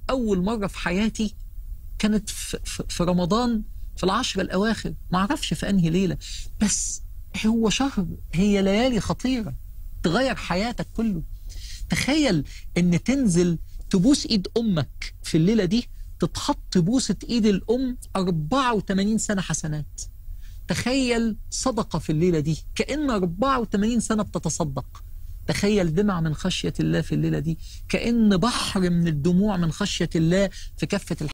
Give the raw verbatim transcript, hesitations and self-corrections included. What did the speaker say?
أول مرة في حياتي كانت في, في, في رمضان في العشر الأواخر، ما أعرفش في أنهي ليلة، بس هو شهر، هي ليالي خطيرة تغير حياتك كله. تخيل ان تنزل تبوس ايد امك في الليلة دي، تتحط بوسة ايد الام أربعة وثمانين سنة حسنات. تخيل صدقة في الليلة دي كأن أربعة وثمانين سنة بتتصدق. تخيل دمع من خشية الله في الليلة دي كأن بحر من الدموع من خشية الله في كفة